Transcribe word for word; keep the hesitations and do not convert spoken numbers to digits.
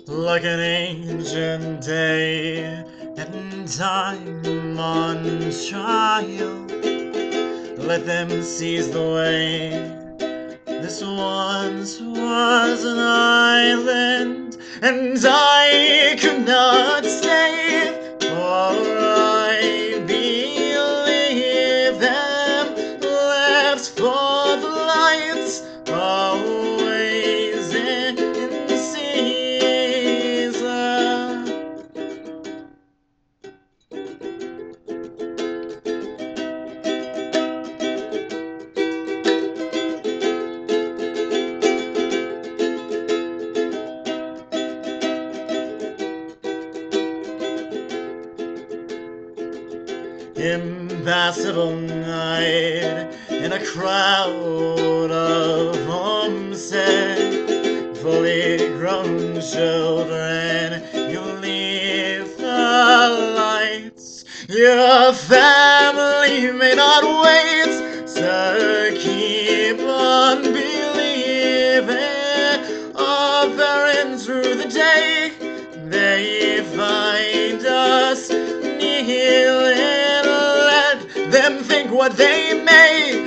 like an ancient day and time on trial. Let them seize the way. This once was an island, and I could not stay, for I believe them left for the lights always in season. Impassable night in a crowd of homesick, fully grown children. You leave the lights. Your family may not wait, so keep on believing. Offering through the day, they find us kneeling. Them think what they may,